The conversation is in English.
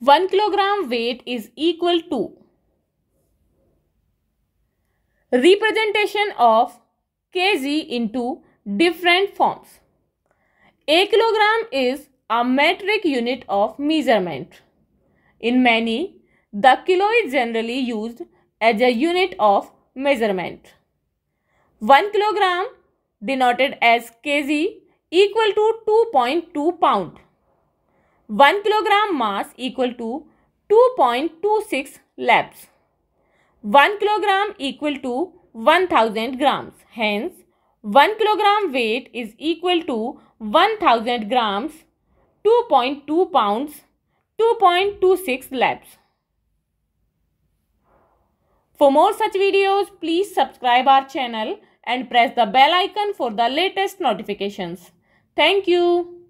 1 kilogram weight is equal to representation of kg into different forms. A kilogram is a metric unit of measurement. In many, the kilo is generally used as a unit of measurement. 1 kilogram denoted as kg equal to 2.2 pound. 1 kilogram mass equal to 2.26 laps. 1 kilogram equal to 1000 grams. Hence, 1 kilogram weight is equal to 1000 grams, 2.2 pounds, 2.26 laps. For more such videos, please subscribe our channel and press the bell icon for the latest notifications. Thank you.